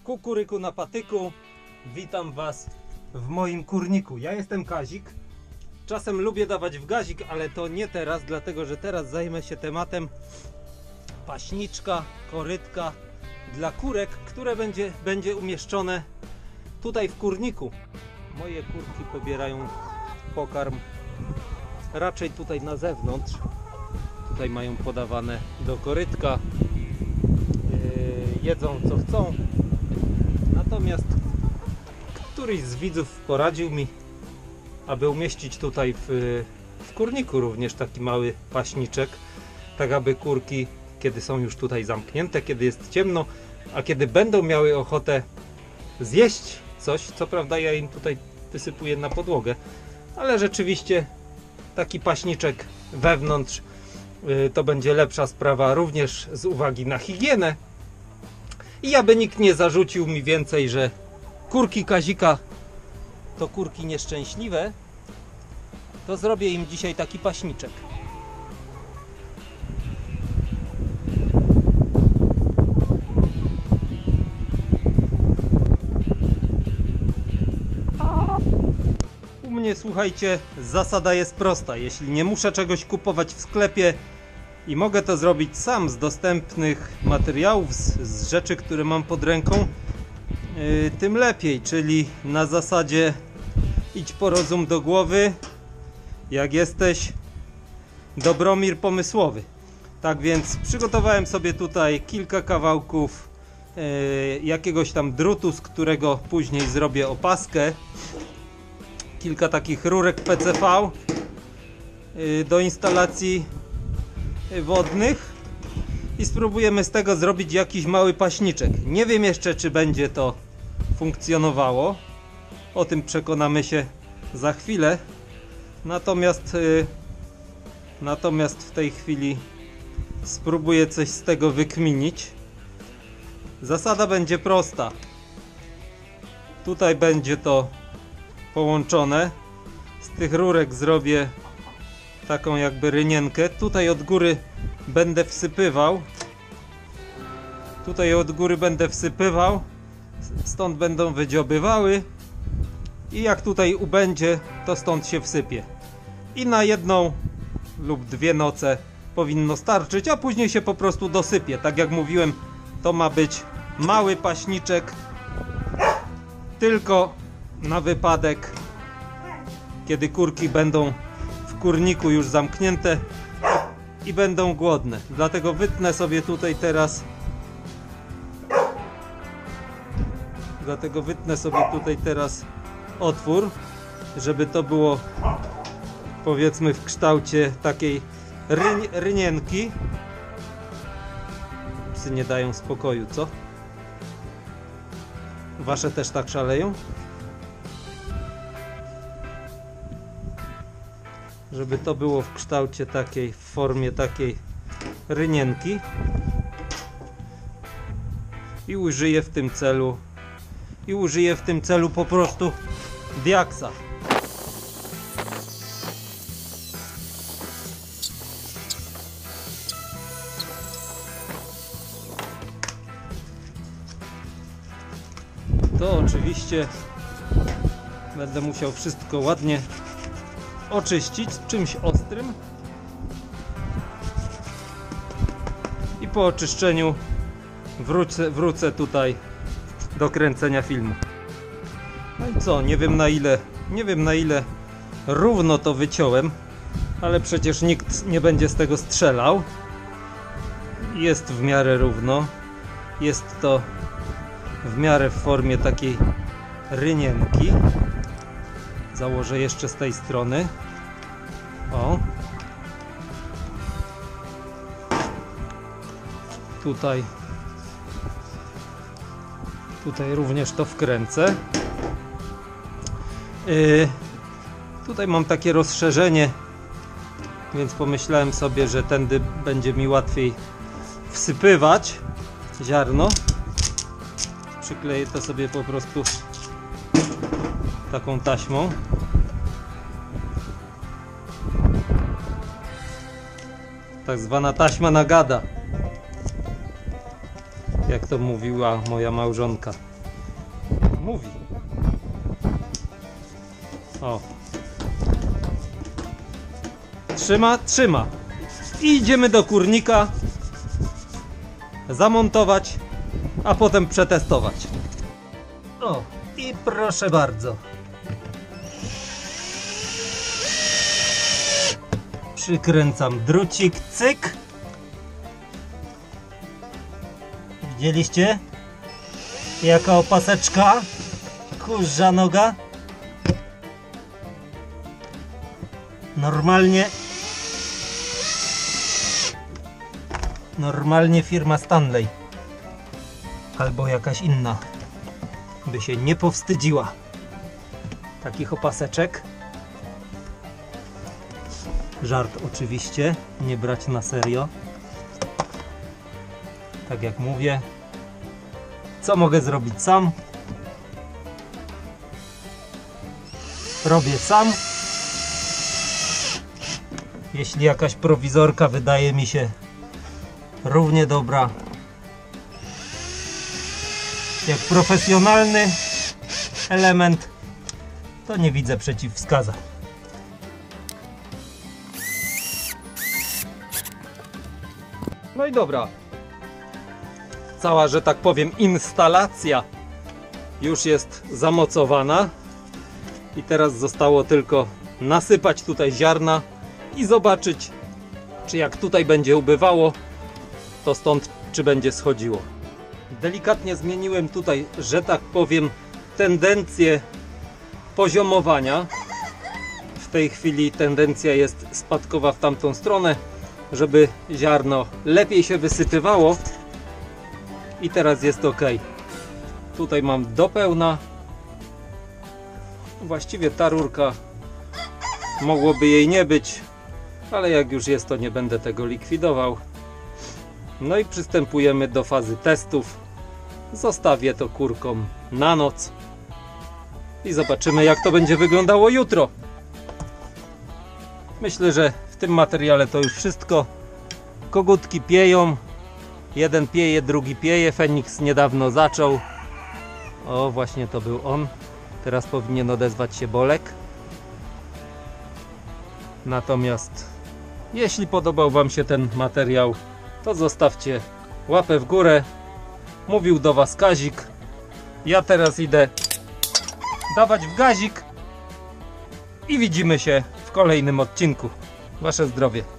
Kukuryku na patyku. Witam Was w moim kurniku. Ja jestem Kazik. Czasem lubię dawać w gazik, ale to nie teraz, dlatego że teraz zajmę się tematem paśniczka, korytka dla kurek, które będzie umieszczone tutaj w kurniku. Moje kurki pobierają pokarm raczej tutaj na zewnątrz. Tutaj mają podawane do korytka. Jedzą co chcą. Natomiast któryś z widzów poradził mi, aby umieścić tutaj w kurniku również taki mały paśniczek, tak aby kurki, kiedy są już tutaj zamknięte, kiedy jest ciemno, a kiedy będą miały ochotę zjeść coś, co prawda ja im tutaj wysypuję na podłogę, ale rzeczywiście taki paśniczek wewnątrz to będzie lepsza sprawa również z uwagi na higienę. I aby nikt nie zarzucił mi więcej, że kurki Kazika to kurki nieszczęśliwe, to zrobię im dzisiaj taki paśniczek. U mnie, słuchajcie, zasada jest prosta. Jeśli nie muszę czegoś kupować w sklepie i mogę to zrobić sam z dostępnych materiałów, z rzeczy, które mam pod ręką, tym lepiej, czyli na zasadzie idź po rozum do głowy, jak jesteś Dobromir Pomysłowy. Tak więc przygotowałem sobie tutaj kilka kawałków jakiegoś tam drutu, z którego później zrobię opaskę, kilka takich rurek PCV do instalacji wodnych i spróbujemy z tego zrobić jakiś mały paśniczek. Nie wiem jeszcze, czy będzie to funkcjonowało, o tym przekonamy się za chwilę, natomiast w tej chwili spróbuję coś z tego wykminić. Zasada będzie prosta. Tutaj będzie to połączone, z tych rurek zrobię taką jakby rynienkę. Tutaj od góry będę wsypywał. Stąd będą wydziobywały. I jak tutaj ubędzie, to stąd się wsypie. I na jedną lub dwie noce powinno starczyć, a później się po prostu dosypie. Tak jak mówiłem, to ma być mały paśniczek, tylko na wypadek, kiedy kurki będą w kurniku już zamknięte i będą głodne. Dlatego wytnę sobie tutaj teraz otwór, żeby to było, powiedzmy, w kształcie takiej rynienki. Psy nie dają spokoju, co? Wasze też tak szaleją? Żeby to było w kształcie takiej, w formie takiej rynienki. I użyję w tym celu po prostu diaksa. To oczywiście będę musiał wszystko ładnie oczyścić czymś ostrym i po oczyszczeniu wrócę tutaj do kręcenia filmu. No i co, nie wiem na ile równo to wyciąłem, ale przecież nikt nie będzie z tego strzelał. Jest w miarę równo, jest to w miarę w formie takiej rynienki. Założę jeszcze z tej strony. O. Tutaj również to wkręcę. Tutaj mam takie rozszerzenie, więc pomyślałem sobie, że tędy będzie mi łatwiej wsypywać ziarno. Przykleję to sobie po prostu taką taśmą. Tak zwana taśma nagada, jak to mówiła moja małżonka. mówi. O. Trzyma, trzyma. I idziemy do kurnika zamontować, a potem przetestować. O, i proszę bardzo. Przykręcam drucik, cyk. Widzieliście? Jaka opaseczka? Kurza noga. Normalnie firma Stanley albo jakaś inna by się nie powstydziła takich opaseczek. Żart oczywiście, nie brać na serio. Tak jak mówię, co mogę zrobić sam, robię sam. Jeśli jakaś prowizorka wydaje mi się równie dobra jak profesjonalny element, to nie widzę przeciwwskazań. No i dobra, cała, że tak powiem, instalacja już jest zamocowana i teraz zostało tylko nasypać tutaj ziarna i zobaczyć, czy jak tutaj będzie ubywało, to stąd czy będzie schodziło. Delikatnie zmieniłem tutaj, że tak powiem, tendencję poziomowania. W tej chwili tendencja jest spadkowa w tamtą stronę, żeby ziarno lepiej się wysypywało i teraz jest ok. Tutaj mam do pełna. Właściwie ta rurka, mogłoby jej nie być, ale jak już jest, to nie będę tego likwidował. No i przystępujemy do fazy testów. Zostawię to kurkom na noc i zobaczymy, jak to będzie wyglądało jutro. Myślę, że w tym materiale to już wszystko. Kogutki pieją. Jeden pieje, drugi pieje. Feniks niedawno zaczął. O, właśnie to był on. Teraz powinien odezwać się Bolek. Natomiast jeśli podobał Wam się ten materiał, to zostawcie łapę w górę. Mówił do Was Kazik. Ja teraz idę dawać w gazik i widzimy się w kolejnym odcinku. Wasze zdrowie.